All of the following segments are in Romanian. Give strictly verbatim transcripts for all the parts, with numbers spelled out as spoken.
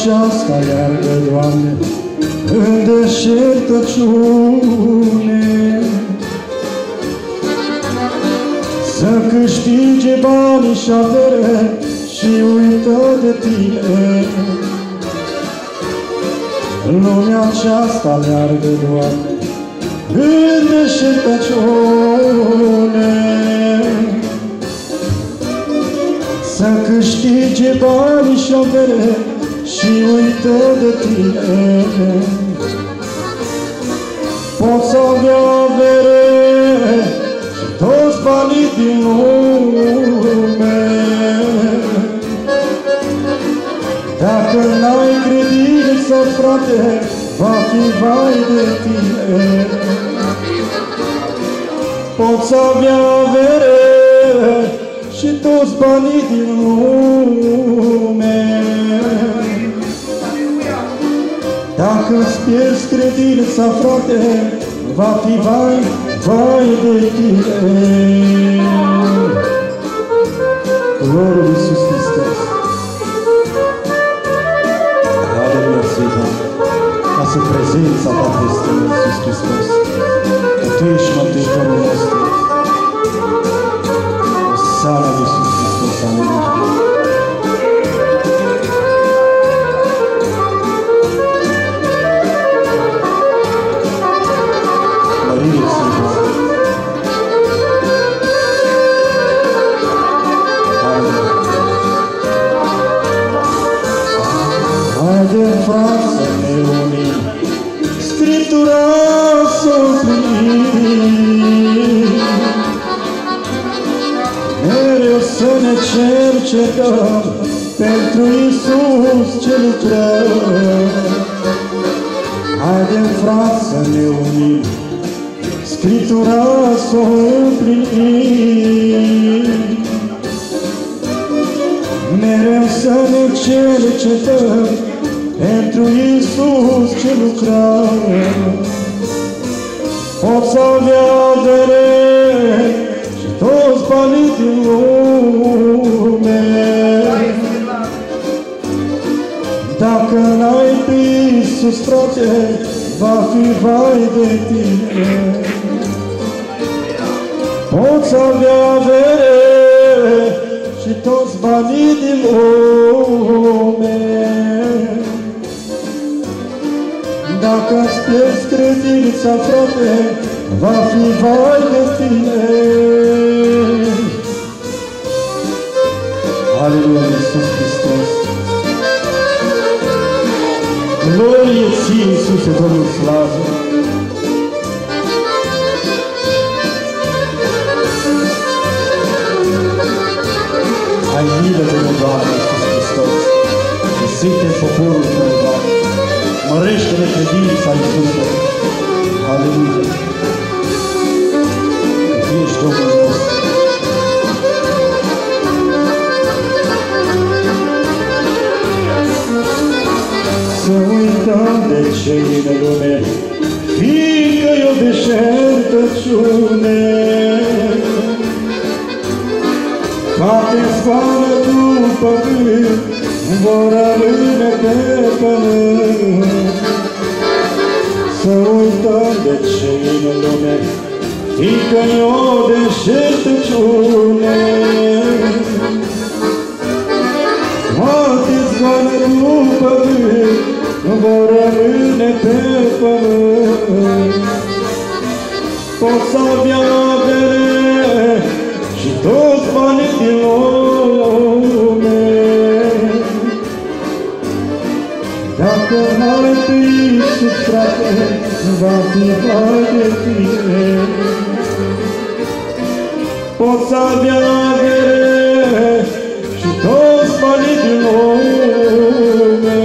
aceasta leargă, Doamne, în deșertăciune, să câștige bani și avere și uită de Tine. Lumea aceasta leargă, Doamne, în deșertăciune, să câștige bani și avere și uită de Tine. Poți avea avere și toți banii din lume, dacă n-ai credință, frate, va fi vai de tine. Poți avea avere și toți banii din lume, dacă îți pierzi credința, frate, va fi vai, vai de tine. Gloria lui Iisus Hristos. Aleluia, Sfântă, ca să prezența Ta peste noi, Iisus Hristos, că Tu ești Mântuitorul nostru. O sală lui Iisus Hristos, aleluia. Frați, să ne unim, Scriptura să împlinim, mereu să ne cercetăm, pentru Iisus ce lucrăm. Haidem, frați, să ne unim, Scriptura să împlinim, mereu să ne cercetăm, pentru Iisus ce lucrăm. Poți avea avere și toți banii din lume, dacă n-ai pe Iisus, frate, va fi vai de tine. Poți avea avere și toți banii din lume, dacă îți pierzi credința, frate, va fi vai de tine. Aleluia, Iisus Hristos. Glorie Ție, Iisuse, Domnul slavă. Ai milă de noi, Doamne, Iisus Hristos, că suntem poporul Tău, Doamne. Mărește-ne credința, Iisuse. Aleluia. Că Tu ești Domnul nostru. Să uităm de cei din lume, fiindcă-i o deșertăciune, care zboară după vânt, vor rămâne pe pământ. Să uităm de cei în lume, fiindcă-i o deșertăciune, toate zboară după vânt, vor rămâne pe pământ. Poți avea avere și toți banii din lume, dacă n-ai pe Iisus, frate, va fi vai de tine. Poți avea avere și toți banii din lume,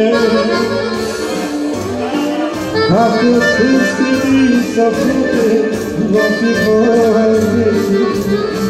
dacă îți credința, frate, va fi vai de tine.